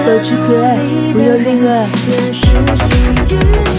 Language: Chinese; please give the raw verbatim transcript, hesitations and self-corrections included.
保持可爱，不要恋爱。